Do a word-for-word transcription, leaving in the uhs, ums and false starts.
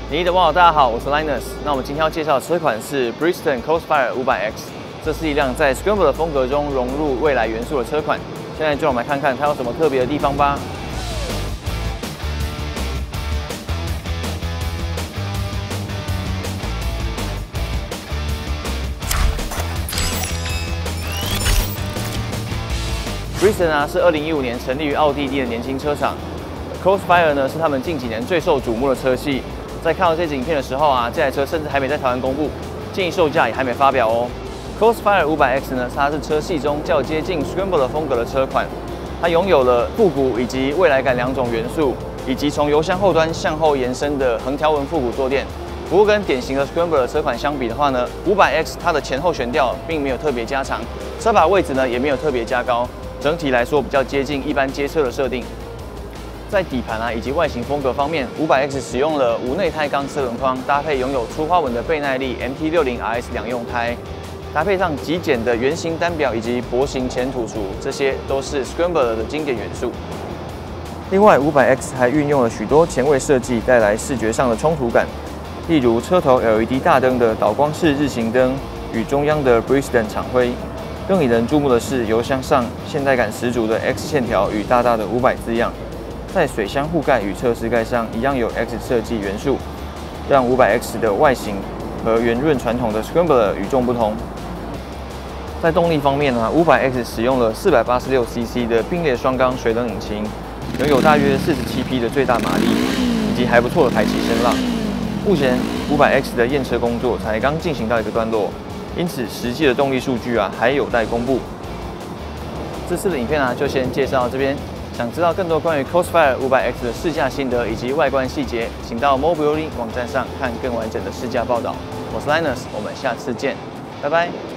你的网友大家好，我是 Linus。那我们今天要介绍的车款是 Bristol Crossfire 五百 X， 这是一辆在 Scrambler 的风格中融入未来元素的车款。现在就让我们来看看它有什么特别的地方吧。Bristol 呢是二零一五年成立于奥地利的年轻车厂 ，Crossfire 呢是他们近几年最受瞩目的车系。在看到这支影片的时候啊，这台车甚至还没在台湾公布，建议售价也还没发表哦。Crossfire 五百 X 呢，它是车系中较接近 Scrambler 风格的车款，它拥有了复古以及未来感两种元素，以及从油箱后端向后延伸的横条纹复古坐垫。不过跟典型的 Scrambler 的车款相比的话呢，五百 X 它的前后悬吊并没有特别加长，车把位置呢也没有特别加高，整体来说比较接近一般街车的设定。在底盘啊以及外形风格方面，五百 X 使用了无内胎钢车轮框，搭配拥有粗花纹的倍耐力 M T 六十 R S 两用胎，搭配上极简的圆形单表以及薄型前土厨，这些都是 Scrambler 的经典元素。另外，五百 X 还运用了许多前卫设计，带来视觉上的冲突感，例如车头 L E D 大灯的导光式日行灯与中央的 Bristol 厂徽。更引人注目的是，油箱上现代感十足的 X 线条与大大的五百字样。在水箱护盖与侧饰盖上一样有 X 设计元素，让五百 X 的外形和圆润传统的 Scrambler 与众不同。在动力方面呢，五百 X 使用了四百八十六 C C 的并列双缸水冷引擎，拥有大约四十七匹的最大马力，以及还不错的排气声浪。目前五百 X 的验车工作才刚进行到一个段落，因此实际的动力数据啊还有待公布。这次的影片啊就先介绍到这边。想知道更多关于 Crossfire 五百 X 的试驾心得以及外观细节，请到 Mobility 网站上看更完整的试驾报道。我是 Linus， 我们下次见，拜拜。